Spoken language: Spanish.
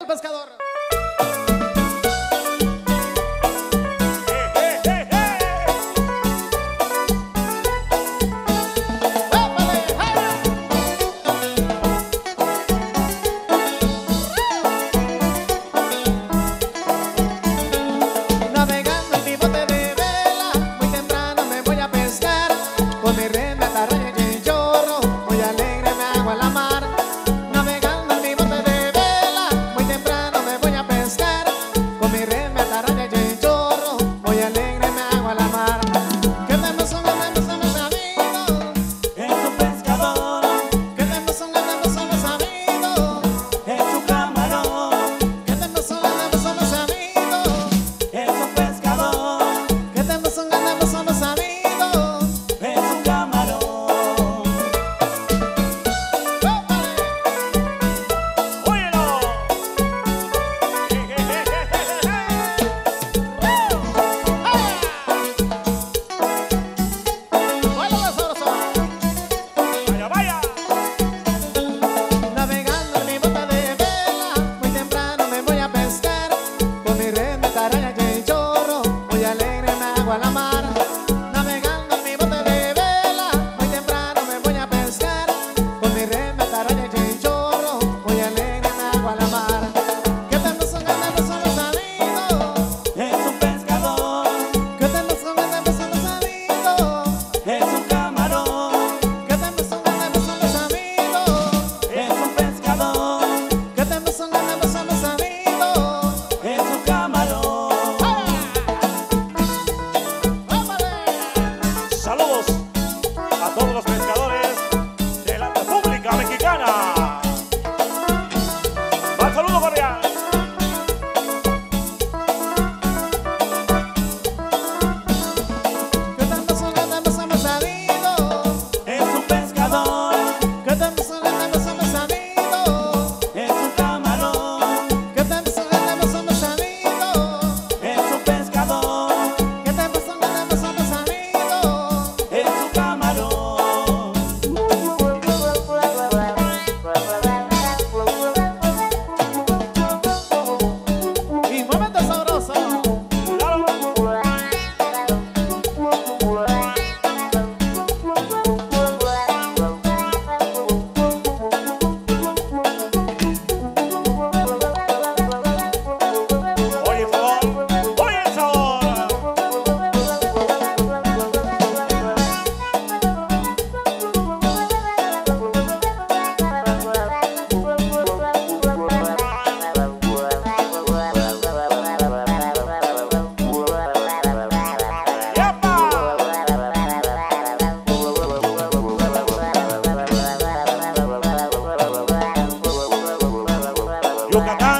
pescador. Navegando en mi bote de vela, muy temprano me voy a pescar. Con mi red, la tarraya y el chorro, muy alegre me hago a la mar. Navegando en mi bote de vela, muy temprano me voy a pescar. Con mi red, la tarraya y el chorro, muy alegre me hago a la mar. ¿Qué tenemos son los amigos? Es un pescador, ¿Qué tenemos son los amigos? es un camarón, ¿Qué tenemos son los amigos? es un pescador, ¿Qué tenemos son los amigos? es un camarón. ¡Óyelo! ¡Vaya, vaya! Navegando en mi bote de vela, muy temprano me voy a pescar. Con mi red de taraya y el chorro, muy alegre me hago a la mar. Navegando en mi bote de vela, muy temprano me voy a pescar. Con mi red de taraya y el chorro, muy alegre me hago a la mar. ¿Qué tenemos son los amigos? Es un pescador, ¿Qué tenemos son los amigos? es un camarón, ¿Qué tenemos son los amigos? es un pescador, ¿Qué tenemos son los amigos? es un camarón. Saludos a todos los pescadores de la República Mexicana. ¡Un saludo cordial! ¿Qué tenemos son los amigos? Es un pescador, ¿Qué tenemos son los amigos? es un camarón, ¿Qué tenemos son los amigos? es un pescador, ¿Qué tenemos son los amigos? es un camarón. Y muévete sabroso. Oye el sabor, oye el sabor. ¡Yepa! Yucatán.